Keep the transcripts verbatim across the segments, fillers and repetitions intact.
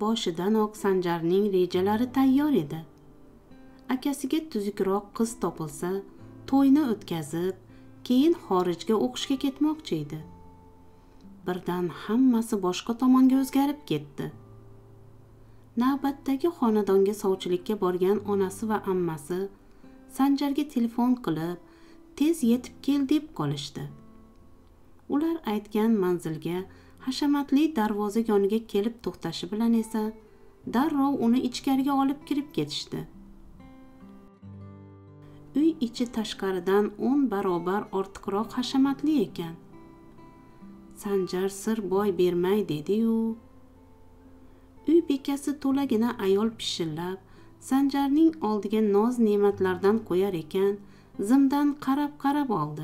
Boshidanoq Sanjarning rejalari tayyor edi. Akasiga tuzukroq qiz topilsa, to'yni o'tkazib, keyin xorijga o'qishga ketmoqchi edi. Birdan hammasi boshqa tomonga o'zgarib ketdi. Navbatdagi xonadonga sovchilikka borgan onasi va ammasi Sanjarga telefon qilib, tez yetib kel deb qolishdi. Ular aytgan manzilga hashamatli darvoza yoniga kelib to'xtashi bilan esa darrov uni ichkariga olib kirib ketishdi. Uy ichi tashqaridan o'n barobar ortiqroq hashamatli ekan. Sanjar sir boy bermay dedi-yu. Uy bekasi to'lagina ayol pishillab, Sanjarning oldiga noz ne'matlardan qo'yar ekan, zimdan qarab-qarab oldi.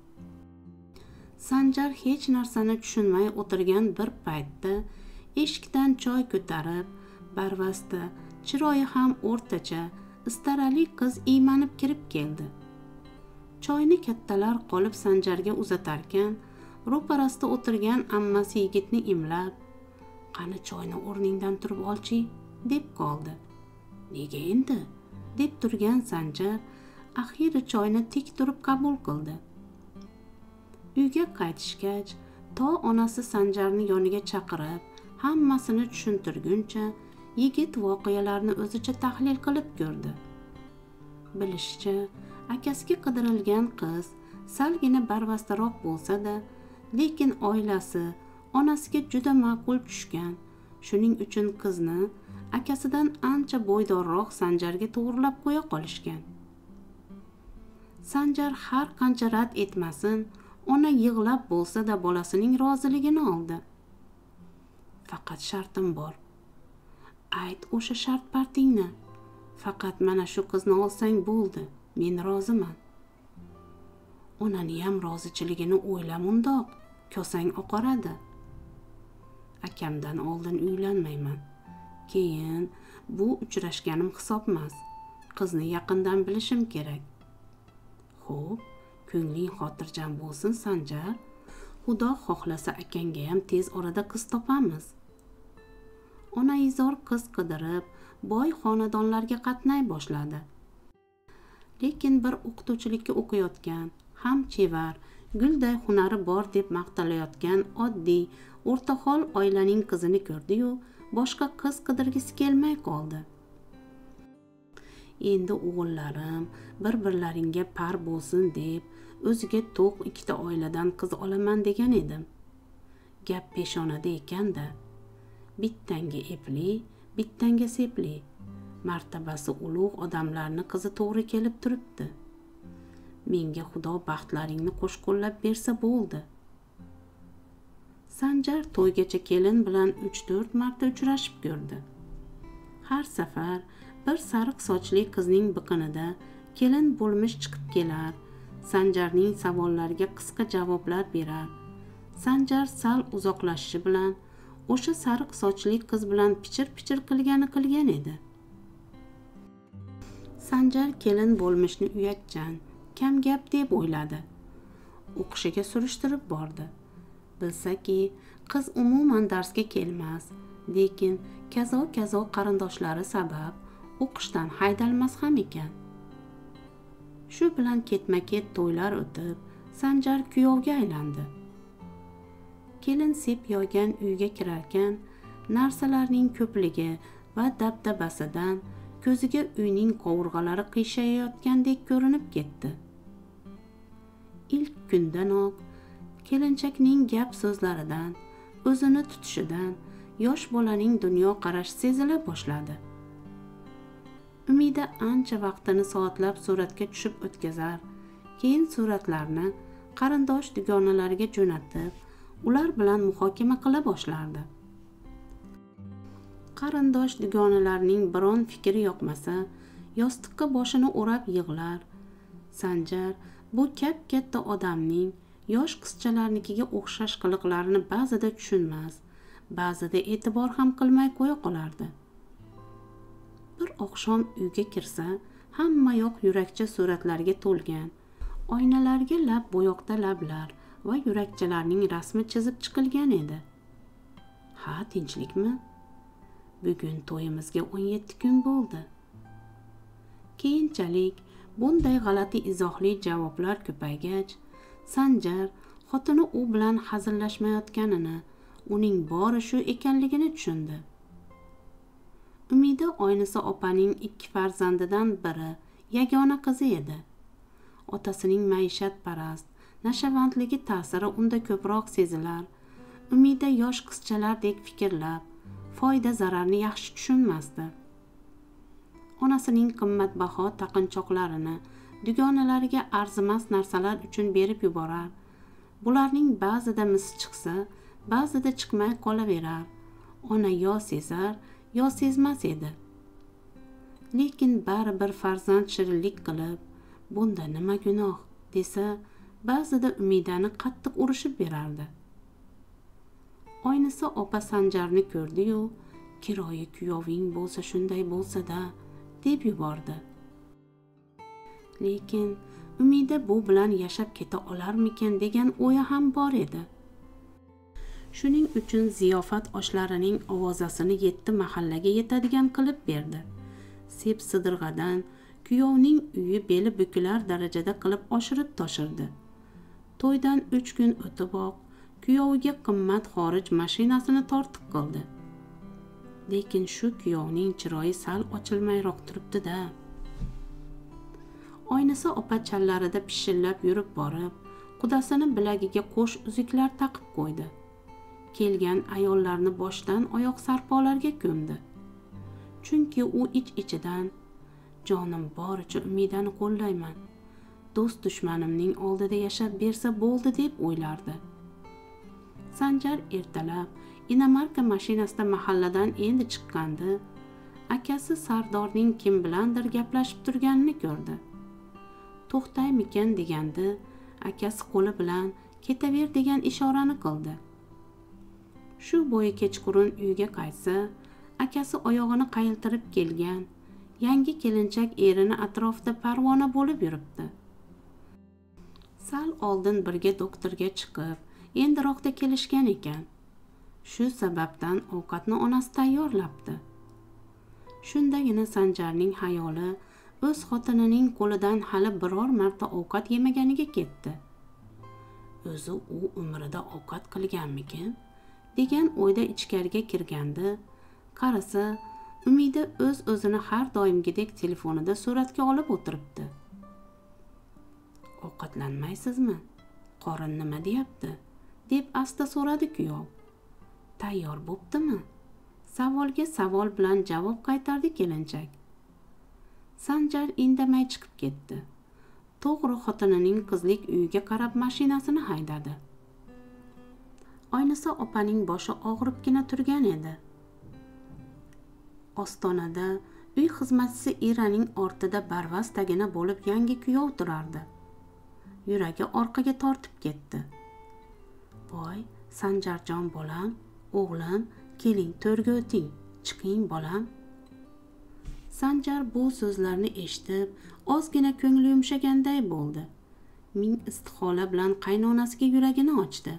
Sanjar hech narsani tushunmay o'tirgan bir paytda eshikdan choy ko'tarib, barvasta, chiroyi ham o'rtacha, istarali qiz iymanib kirib keldi. Choyni kattalar qolib Sanjarga uzatarkan, ro'parasida o'tirgan ammasi yigitni imlab, "Qani choyni o'rningdan turib olchi" deb qoldi. "Nega endi?" deb turgan Sanjar axiri choyni tik turib qabul qildi. Uyga qaytishgach, to onasi Sanjarni yoniga chaqirib, hammasini tushuntirguncha, yigit voqealarni o'zicha tahlil qilib ko'rdi. Bilishicha, akasiga qidirilgan qiz salgina barvastaroq bo'lsa-da, lekin oilasi onasiga juda ma'qul tushgan. Shuning uchun qizni akasidan ancha bo'ydorroq Sanjarga to'g'rilab qo'ya qolishgan. Sanjar har qancha rad etmasin, ona yig'lab bo'lsa-da bolasining roziligini oldi. "Faqat shartim bor. Ayt o'sha shart partingni. Faqat mana shu qizni olsang bo'ldi. Men roziman." Onani ham rozichiligini o'ylam undoq, kosang oqaradi. "Akamdan oldin uylanmayman. Keyin bu uchrashganim hisobmas. Qizni yaqindan bilishim kerak." "Xo'p, ko'ngling xotirjam bo'lsin Sanjar. Xudo xohlasa akangga ham tez orada qiz topamiz." Onaizor qiz qidirib, boy xonadonlarga qatnay boshladi. Lekin bir o'qituvchilikka o'qiyotgan, ham chevar, gulday hunari bor deb maqtalayotgan oddiy, o'rtahol oilaning qizini ko'rdi-yu, boshqa qiz qidirgisi kelmay qoldi. Endi o'g'illarim bir-birlaringga par bo'lsin deb, o'ziga to'q ikkita oiladan qiz olaman degan edim. Gap peshonada ekan-da. Bittanga epli, bittanga sepli. Martabasi ulug' odamlarni qizi to'g'ri kelib turibdi. Menga Xudo baxtlaringni qo'shqo'llab bersa bo'ldi. Sanjar to'ygacha kelin bilan uch to'rt marta uchrashib ko'rdi. Har safar bir sariq sochli qizning biqinida kelin bo'lmish chiqib kelar, Sanjarning savollariga qisqa javoblar berar. Sanjar sal uzoqlashishi bilan o'sha sariq sochli qiz bilan pichir-pichir qilgani qilgan edi. Sanjar kelin bo'lmishni uyatchan, kam gap deb o'yladi. O'qishiga surishtirib bordi. Bilsaki, qiz umuman darsga kelmas, lekin kazo-kazo qarindoshlari sabab o'qishdan haydalmas ham ekan. Shu bilan ketma-ket to'ylar o'tib, Sanjar kuyovga aylandi. Kelin sep yoygan uyga kirarkan, narsalarning ko'pligi va dabdabasidan ko'ziga uyning qovurg'alari qiyshayayotgandek ko'rinib ketdi. Ilk kundanoq kelinchakning gap so'zlaridan, o'zini tutishidan yosh bolaning dunyo qarashi sezila boshladi. Umida ancha vaqtini soatlab suratga tushib o'tkazar, keyin suratlarni qarindosh dugonalariga jo'natib, ular bilan muhokama qila boshlardi. Qarindosh dugonalarning biron fikri yoqmasa, yostiqqa boshini o'rab yig'lar. Sanjar bu kap-katta odamning yosh qizchalarnikiga o'xshash qiliqlarini ba'zida tushunmas, ba'zida e'tibor ham qilmay qo'ya qolardi. Bir oqshom uyga kirsa, hamma yoq yurakcha suratlarga to'lgan, oynalarga lab bo'yoqda lablar va yurakchalarning rasmi chizib chiqilgan edi. Ha, tinchlikmi? bugun to'yimizga o'n yetti kun bo'ldi. Keyinchalik bunday g'alati izohli javoblar ko'paygach, Sanjar xotini u bilan hazillashmayotganini, uning bori shu ekanligini tushundi. Umida Oynisa opaning ikki farzandidan biri, yagona qizi edi. Otasining maishatparast, nashavandligi ta'siri unda ko'proq sezilar. Umida yosh qizchalardek fikrlab, foyda zararni yaxshi tushunmasdi. Onasining qimmatbaho taqinchoqlarini dugonalariga arzimas narsalar uchun berib yuborar. Bularning ba'zida mis chiqsa, ba'zida chiqmay qolaverar. Ona yo sezar, yo sezmas edi. Lekin baribir farzand shirinlik qilib, bunda nima gunoh desa, ba'zida Umidani qattiq urishib berardi. Oynisa opa Sanjarni ko'rdi-yu, kiroyi kuyoving bo'lsa shunday bo'lsa-da, deb yubordi. Lekin Umida bu bilan yashab keta olarmikan degan o'yi ham bor edi. Shuning uchun ziyofat oshlarining ovozasini yetti mahallaga yetadigan qilib berdi. Sep sidirg'adan kuyovning uyi beli bukilar darajada qilib oshirib toshirdi. To'ydan uch kun o'tiboq kuyoviga qimmat xorij mashinasini tortiq qildi. Lekin shu kuyovning chiroyi sal ochilmayroq turibdi-da. Oynisa opa challarida pishillab yurib borib, qudasini bilagiga qo'sh uzuklar taqib qo'ydi. Kelgan ayollarni boshdan oyoq sarpolarga ko'mdi. Chunki u ich-ichidan jonim boricha Umidani qo'llayman. Do'st dushmanimning oldida yashab bersa bo'ldi deb o'ylardi. Sanjar ertalab Inamarka mashinasida mahalladan endi chiqqandi, akasi Sardorning kim bilandir gaplashib turganini ko'rdi. To'xtaymikan degandi, akasi qo'li bilan ketaver degan ishorani qildi. Shu bo'yi kechqurun uyga qaytsa, akasi oyog'ini qayiltirib kelgan, yangi kelinchak erini atrofida parvona bo'lib yuribdi. Sal oldin birga doktorga chiqib, endiroqda kelishgan ekan. Shu sababdan ovqatni onasi tayyorlabdi. Shundagina Sanjarning xayoli o'z xotinining qo'lidan hali biror marta ovqat yemaganiga ketdi. O'zi u umrida ovqat qilganmikin degan o'yda ichkariga kirgandi. Qarasa, Umida o'z-o'zini har doimgidek telefonida suratga olib o'tiribdi. Ovqatlanmaysizmi? Qorin nima deyapti? deb asta so'radi kuyov. Tayyor bo'ptimi? Savolga savol bilan javob qaytardi kelinchak. Sanjar indamay chiqib ketdi. To'g'ri xotinining qizlik uyiga qarab mashinasini haydadi. Oynisa opaning boshi og'ribgina turgan edi. Ostonada uy xizmatchisi Iraning ortida barvas tagina bo'lib yangi kuyov turardi. Yuragi orqaga tortib ketdi. Voy, Sanjarjon bolam, o'g'lim, keling to'rga o'ting, chiqing bolam. Sanjar bu so'zlarni eshitib, ozgina ko'ngli yumshaganday bo'ldi. Ming istihola bilan qaynonasiga yuragini ochdi.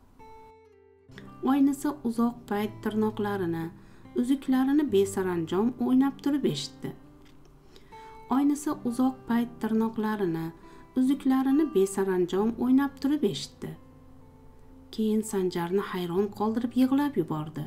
Oynisa uzoq payt tirnoqlarini, uzuklarini besaranjom o'ynab turib eshitdi. Oynisa uzoq payt tirnoqlarini, uzuklarini besaranjom o'ynab turib eshitdi. Keyin Sanjarni hayron qoldirib yig'lab yubordi.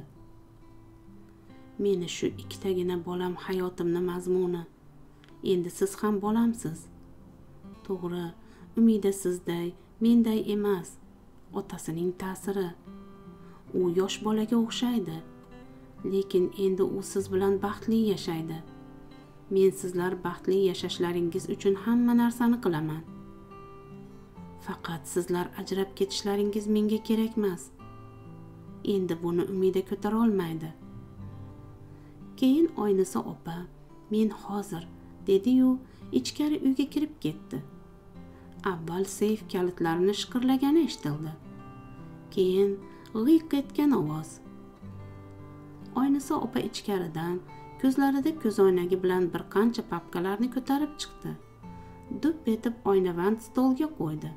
Meni shu ikkitagina bolam hayotimning mazmuni. Endi siz ham bolamsiz. To'g'ri, Umida sizday, menday emas. Otasining ta'siri. U yosh bolaga o'xshaydi. Lekin endi u siz bilan baxtli yashaydi. Men sizlar baxtli yashashlaringiz uchun hamma narsani qilaman. Faqat sizlar ajrab ketishlaringiz menga kerak emas. Endi buni Umida ko'tara olmaydi. Keyin Oynisa opa, men hozir dedi-yu, ichkari uyga kirib ketdi. Avval seyf kalitlarini shiqirlagani eshitildi. Keyin g'iyq etgan ovoz. Oynisa opa ichkaridan ko'zlarida ko'zoynagi bilan bir qancha papkalarni ko'tarib chiqdi. Dup etib oynavand stolga qo'ydi.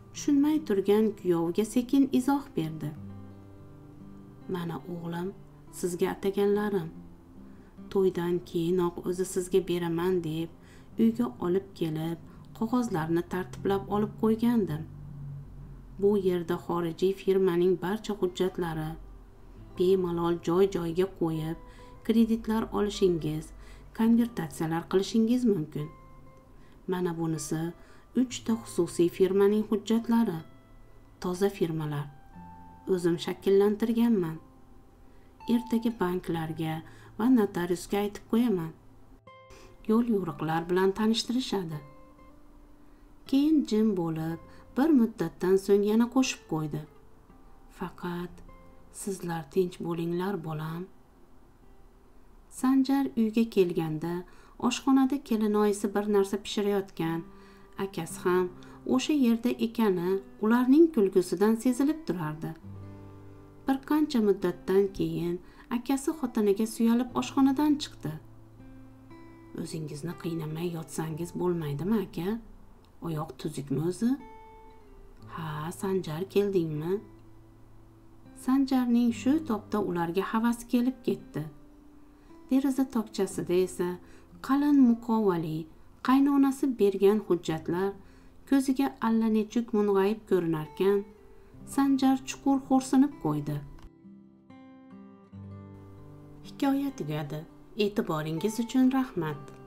Tushunmay turgan kuyoviga sekin izoh berdi. Mana o'g'lim, sizga ataganlarim. To'ydan keyinoq o'zi sizga beraman deb uyga olib kelib, qog'ozlarni tartiblab olib qo'ygandim. Bu yerda xorijiy firmaning barcha hujjatlari bemalol joy-joyiga qo'yib, kreditlar olishingiz, konvertatsiyalar qilishingiz mumkin. Mana bunisi uchta xususiy firmaning hujjatlari. Toza firmalar. O'zim shakllantirganman. Ertaga banklarga va notariusga aytib qo'yaman. Yo'l yo'riqlar bilan tanishtirishadi. Keyin jim bo'lib, bir muddatdan so'ng yana qo'shib qo'ydi. Faqat sizlar tinch bo'linglar, bolam. Sanjar uyga kelganda oshxonada kelinoyisi bir narsa pishirayotgan, akasi ham o'sha yerda ekani ularning kulgusidan sezilib turardi. Bir qancha muddatdan keyin akasi xotiniga suyalib oshxonadan chiqdi. O'zingizni qiynamay yotsangiz bo'lmaydimi, aka? Oyoq tuzukmi o'zi? Ha, Sanjar, keldingmi? Sanjarning shu topda ularga havasi kelib ketdi. Deraza tokchasida esa qalin muqovali qaynonasi bergan hujjatlar ko'ziga allanechuk mung'ayib ko'rinarkan, Sanjar chuqur xo'rsinib qo'ydi. Hikoya tugadi. E'tiboringiz uchun rahmat.